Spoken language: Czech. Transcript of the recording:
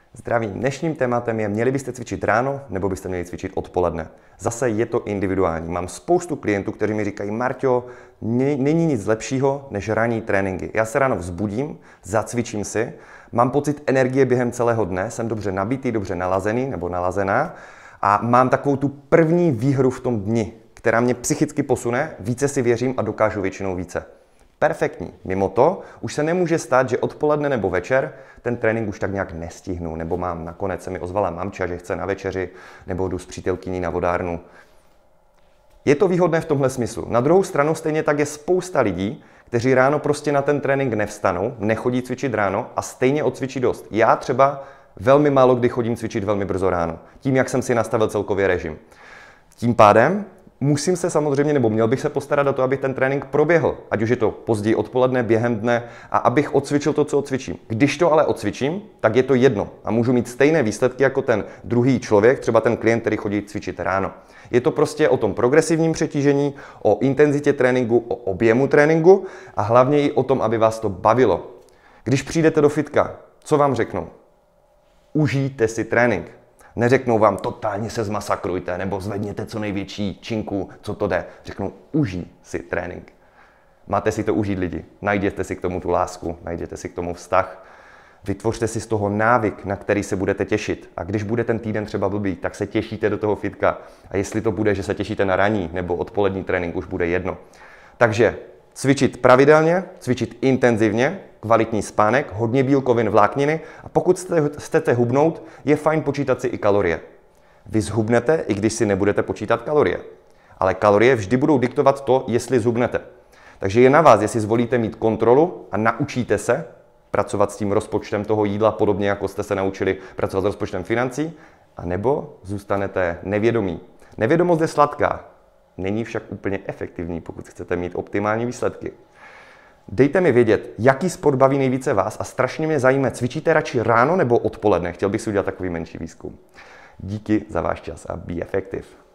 Zdravím. Dnešním tématem je, měli byste cvičit ráno, nebo byste měli cvičit odpoledne. Zase je to individuální. Mám spoustu klientů, kteří mi říkají, Marťo, není nic lepšího než ranní tréninky. Já se ráno vzbudím, zacvičím si, mám pocit energie během celého dne, jsem dobře nabitý, dobře nalazený nebo nalazená a mám takovou tu první výhru v tom dni, která mě psychicky posune, více si věřím a dokážu většinou více. Perfektní. Mimo to už se nemůže stát, že odpoledne nebo večer ten trénink už tak nějak nestihnu, nebo nakonec se mi ozvala mamča, že chce na večeři, nebo jdu s přítelkyní na vodárnu. Je to výhodné v tomhle smyslu. Na druhou stranu stejně tak je spousta lidí, kteří ráno prostě na ten trénink nevstanou, nechodí cvičit ráno a stejně odcvičí dost. Já třeba velmi málo kdy chodím cvičit velmi brzo ráno, tím, jak jsem si nastavil celkově režim. Tím pádem musím se samozřejmě, nebo měl bych se postarat o to, aby ten trénink proběhl, ať už je to později odpoledne, během dne a abych odcvičil to, co odcvičím. Když to ale odcvičím, tak je to jedno a můžu mít stejné výsledky jako ten druhý člověk, třeba ten klient, který chodí cvičit ráno. Je to prostě o tom progresivním přetížení, o intenzitě tréninku, o objemu tréninku a hlavně i o tom, aby vás to bavilo. Když přijdete do fitka, co vám řeknou? Užijte si trénink. Neřeknou vám, totálně se zmasakrujte, nebo zvedněte co největší činku, co to jde. Řeknou, užij si trénink. Máte si to užít, lidi. Najděte si k tomu tu lásku, najděte si k tomu vztah. Vytvořte si z toho návyk, na který se budete těšit. A když bude ten týden třeba blbý, tak se těšíte do toho fitka. A jestli to bude, že se těšíte na ranní nebo odpolední trénink, už bude jedno. Takže cvičit pravidelně, cvičit intenzivně, kvalitní spánek, hodně bílkovin, vlákniny a pokud chcete hubnout, je fajn počítat si i kalorie. Vy zhubnete, i když si nebudete počítat kalorie. Ale kalorie vždy budou diktovat to, jestli zhubnete. Takže je na vás, jestli zvolíte mít kontrolu a naučíte se pracovat s tím rozpočtem toho jídla, podobně jako jste se naučili pracovat s rozpočtem financí, anebo zůstanete nevědomí. Nevědomost je sladká, není však úplně efektivní, pokud chcete mít optimální výsledky. Dejte mi vědět, jaký sport baví nejvíce vás a strašně mě zajímá, cvičíte radši ráno nebo odpoledne? Chtěl bych si udělat takový menší výzkum. Díky za váš čas a be effective.